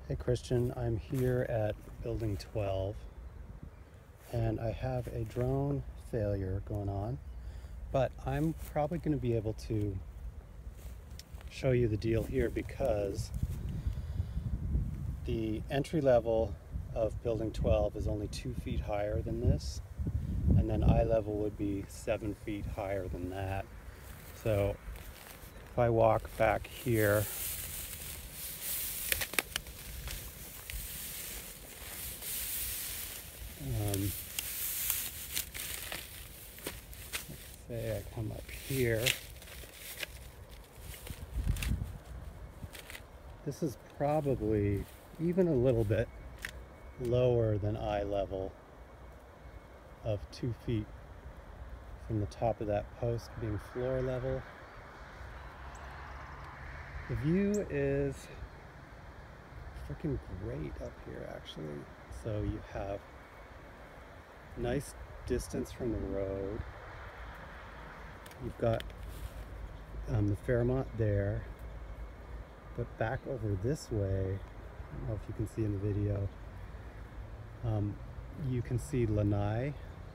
Hey Christian, I'm here at building 12 and I have a drone failure going on, but I'm probably going to be able to show you the deal here because the entry level of building 12 is only 2 feet higher than this, and then eye level would be 7 feet higher than that. So if I walk back here, let's say I come up here, this is probably even a little bit lower than eye level of 2 feet from the top of that post being floor level. The view is freaking great up here actually. So you have nice distance from the road. You've got the Fairmont there, but back over this way, I don't know if you can see in the video, you can see Lanai,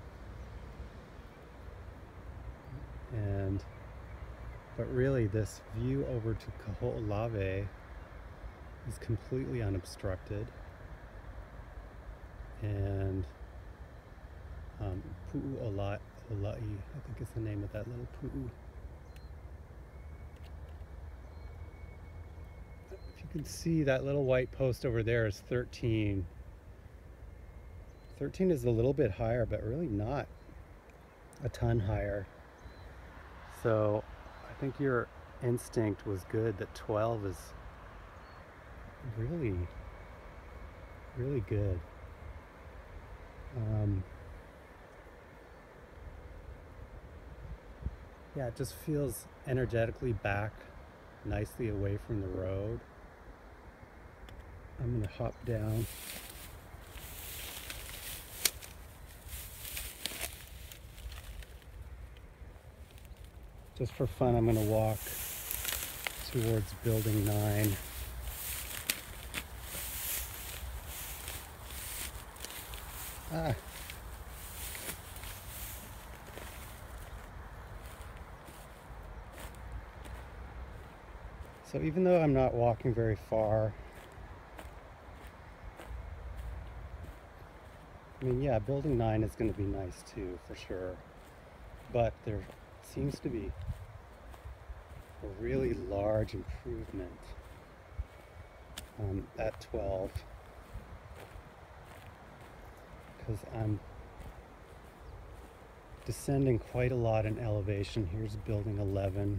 but really this view over to Kaho'olawe is completely unobstructed, and Pu'u'ola'i, I think is the name of that little pu'u. If you can see, that little white post over there is 13. 13 is a little bit higher, but really not a ton higher. So I think your instinct was good that 12 is really, really good. Yeah, it just feels energetically back nicely away from the road. I'm gonna hop down. Just for fun, I'm gonna walk towards building 9. So even though I'm not walking very far, I mean, yeah, building 9 is going to be nice too, for sure. But there seems to be a really large improvement at 12, because I'm descending quite a lot in elevation. Here's building 11,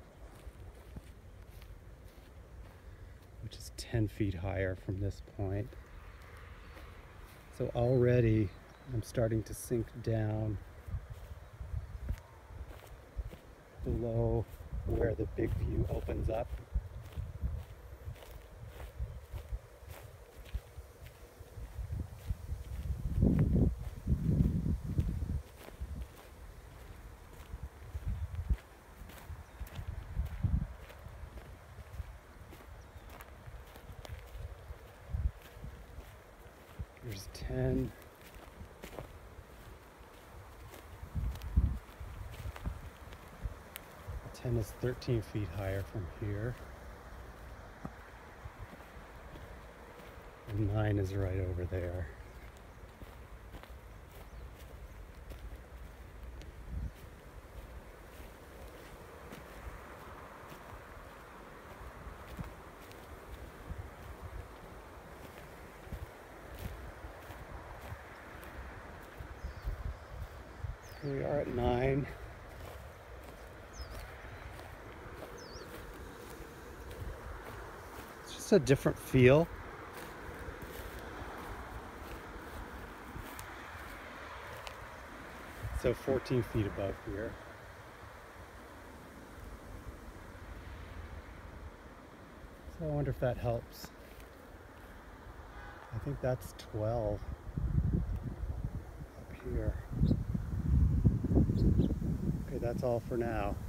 which is 10 feet higher from this point. So already I'm starting to sink down below where the big view opens up. There's 10. Ten is 13 feet higher from here. And 9 is right over there. Here we are at 9. It's just a different feel. So 14 feet above here. So I wonder if that helps. I think that's 12 up here. Okay, that's all for now.